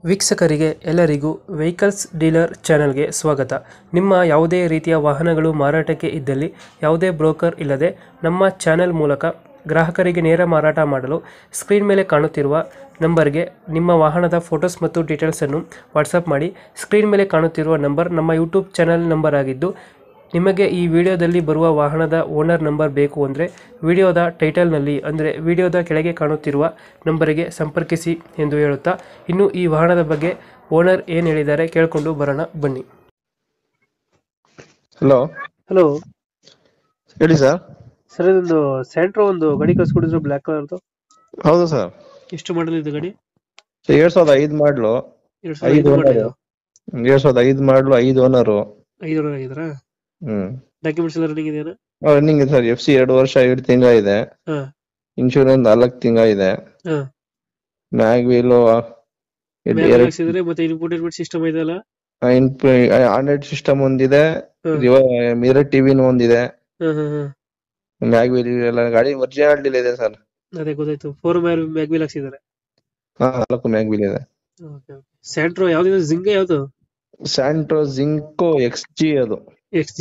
ವೀಕ್ಷಕರಿಗೆ ಎಲ್ಲರಿಗೂ vehicles dealer ಚಾನೆಲ್ಗೆ ಸ್ವಾಗತ. ನಿಮ್ಮ ಯಾವುದೇ ರೀತಿಯ ವಾಹನಗಳು ಮಾರಾಟಕ್ಕೆ ಇದ್ದಲ್ಲಿ ಯಾವುದೇ ಬ್ರೋಕರ್ ಇಲ್ಲದೆ ನಮ್ಮ ಚಾನೆಲ್ ಮೂಲಕ ಗ್ರಾಹಕರಿಗೆ ನೇರ ಮಾರಾಟ ಮಾಡಲು ಸ್ಕ್ರೀನ್ ಮೇಲೆ ಕಾಣುತ್ತಿರುವ ನಂಬರ್ಗೆ ನಿಮ್ಮ ವಾಹನದ ಫೋಟೋಸ್ ಮತ್ತು ಡೀಟೇಲ್ಸನ್ನು ವಾಟ್ಸಪ್ ಮಾಡಿ. ಸ್ಕ್ರೀನ್ ಮೇಲೆ ಕಾಣುತ್ತಿರುವ ನಂಬರ್ ನಮ್ಮ ಯೂಟ್ಯೂಬ್ ಚಾನೆಲ್ ನಂಬರ್ ಆಗಿದ್ದು, ನಿಮಗೆ ಈ ವಿಡಿಯೋದಲ್ಲಿ ಬರುವ ವಾಹನದ ಓನರ್ ನಂಬರ್ ಬೇಕು ಅಂದರೆ ವಿಡಿಯೋದ ಟೈಟಲ್ನಲ್ಲಿ ಅಂದರೆ ವಿಡಿಯೋದ ಕೆಳಗೆ ಕಾಣುತ್ತಿರುವ ನಂಬರಿಗೆ ಸಂಪರ್ಕಿಸಿ ಎಂದು ಹೇಳುತ್ತಾ, ಇನ್ನು ಈ ವಾಹನದ ಬಗ್ಗೆ ಓನರ್ ಏನು ಹೇಳಿದ್ದಾರೆ ಕೇಳಿಕೊಂಡು ಬರೋಣ ಬನ್ನಿ. ಹಲೋ ಹಲೋ ಹೇಳಿ ಸರ್. ಸರ್, ಇದೊಂದು ಸ್ಯಾಂಟ್ರೋ ಒಂದು ಗಾಡಿ ಕಳ್ಸ್ಕೊಡಿದ್ರು, ಬ್ಲ್ಯಾಕ್ ಕಲರ್ದು. ಹೌದು ಸರ್. ಎಷ್ಟು ಮಾಡಲ್ ಇದು ಗಾಡಿ? 2005 ಮಾಡ್ಲು, 2005 ಮಾಡಲ್ ಇದು. 2005 ಮಾಡ್ಲು, 5 ಓನರು. 5 ಓನರ್ ಆಗಿದ್ರಾ? ಡಾಕ್ಯುಮೆಂಟ್ಸ್ ಎಲ್ಲ ರನ್ನಿಂಗ್ ಇದೆಯಾ? ರನ್ನಿಂಗ್ ಇದೆ ಸರ್. FC 2 ವರ್ಷ 7 ತಿಂಗಳ ಇದೆ. ಹಾಂ. ಇನ್ಶೂರೆನ್ಸ್ 4 ತಿಂಗಳ ಇದೆ. ಹಾಂ. ಮ್ಯಾಗ್ ವೀಲು ಹಾಕ್ಸಿದ್ರೆ ಮತ್ತೆ ಇನ್ಫೋಟೈನ್ಮೆಂಟ್ ಸಿಸ್ಟಮ್ ಇದೆಯಲ್ಲ? ಆಂಡ್ರಾಯ್ಡ್ ಸಿಸ್ಟಮ್ ಒಂದಿದೆ, ಹಾಂ. ಮಿರರ್ ಟಿವಿನೂ ಒಂದಿದೆ. ಹಾಂ ಹಾಂ ಹಾಂ. ಮ್ಯಾಗ್ ವೀಲ್ ಎಲ್ಲ ಗಾಡಿ ಒರಿಜಿನಾಲಿಟಿ ಇದೆ ಸರ್. ಅದೇ ಗೊತ್ತಾಯ್ತು. 4 ಮ್ಯಾಗ್ ವೀಲ್ ಹಾಕ್ಸಿದ್ದಾರೆ. ಹಾ, 4 ಮ್ಯಾಗ್ ವೀಲ್ ಇದೆ. ಸ್ಯಾಂಟ್ರೋ ಯಾವ್ದು? ಜಿಂಗ ಯಾವ್ದು? ಸ್ಯಾಂಟ್ರೋ ಜಿಂಕೋ XG ಅದು. XG.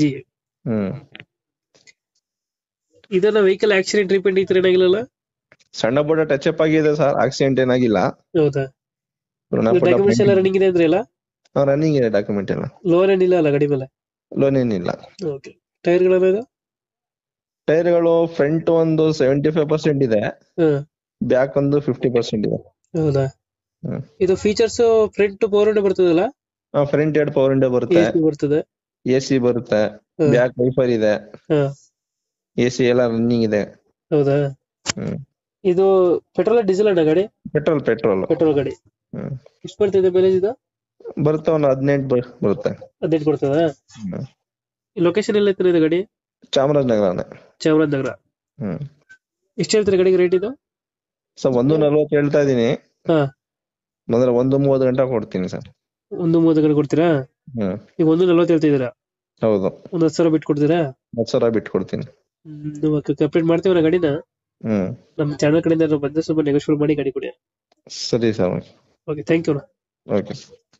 ಇದೆಲ್ಲ ವೆಹಿಕಲ್ ಆಕ್ಸಿಡೆಂಟ್ ರಿಪೇಂಟ್ ಈ ತರ ಏನಾಗಿಲ್ಲ? ಸಣ್ಣ ಪುಟ್ಟ ಟಚ್ ಅಪ್ ಆಗಿದೆ ಸರ್, ಆಕ್ಸಿಡೆಂಟ್ ಏನಾಗಿಲ್ಲ. ಹೌದಾ? ಡಾಕ್ಯುಮೆಂಟ್ಸ್ ಎಲ್ಲ ರನ್ನಿಂಗ್ ಇದೆ ಅಂದ್ರೆ ಎಲ್ಲ? ರನ್ನಿಂಗ್ ಇದೆ ಡಾಕ್ಯುಮೆಂಟ್ ಎಲ್ಲ. ಲೋನ್ ಏನಿಲ್ಲ ಅಲ್ಲ ಗಾಡಿ ಮೇಲೆ? ಲೋನ್ ಏನಿಲ್ಲ. ಓಕೆ. ಟೈರ್ಗಳು? ಟೈರ್ಗಳು ಫ್ರಂಟ್ ಒಂದು 75% ಇದೆ, ಬ್ಯಾಕ್ ಒಂದು 50% ಇದೆ. ಹೌದಾ? ಇದು ಫೀಚರ್ಸ್ ಫ್ರಂಟ್ ಪವರ್ ವಿಂಡೋ ಬರ್ತದಲ್ಲ? ಫ್ರಂಟ್ 2 ಪವರ್ ವಿಂಡೋ ಬರುತ್ತೆ, ಬರ್ತದೆ, AC ಬರುತ್ತೆ, ಬ್ಯಾಕ್ ವೈಫರ್ ಇದೆ, AC ಎಲ್ಲ ರನ್ನಿಂಗ್ ಇದೆ. ಹೌದಾ? ಇದು ಪೆಟ್ರೋಲ್ ಡೀಸೆಲ್ ಅಣ್ಣ ಗಾಡಿ? ಪೆಟ್ರೋಲ್ ಪೆಟ್ರೋಲ್ ಗಾಡಿ. ಎಷ್ಟು ಬರ್ತಿದೆ ಮೈಲೇಜ್ ಇದು? ಬರುತ್ತೆ ಒಂದು 18 ಬರುತ್ತೆ. 18 ಕೊಡ್ತದ? ಲೊಕೇಶನ್ ಎಲ್ಲ ಐತೆ ಇದು ಗಾಡಿ? ಚಾಮರಾಜನಗರ. ಚಾಮರಾಜನಗರ. ಎಷ್ಟು ಹೇಳ್ತೀರಿ ಗಾಡಿಗೆ ರೇಟ್ ಇದು? ಸರ್ 140 ಹೇಳ್ತಾ ಇದೀನಿ. ಅಂದ್ರೆ 130 ಗಂಟೆ ಕೊಡ್ತೀನಿ ಸರ್. 130 ಗಂಟೆ ಕೊಡ್ತೀರಾ? ಈಗ 140 ಹೇಳ್ತಿದ್ದೀರಾ? ಹೌದು. ಒಂದು 10,000 ಬಿಟ್ಟು ಕೊಡ್ತೀರಾ? 10,000 ಬಿಟ್ಟು ಕೊಡ್ತೀನಿ. ಕಂಪ್ಲೀಟ್ ಮಾಡ್ತೀವಿ ಗಾಡಿನ. ನಮ್ಮ ಚಾನಲ್ ಕಡೆಯಿಂದ ಬಂದ್ರೆ ಸ್ವಲ್ಪ ನೆಗೋಷಿಯೇಟ್ ಮಾಡಿ ಗಾಡಿ ಕೊಡಿ. ಸರಿ sir. Okay, thank you. Okay.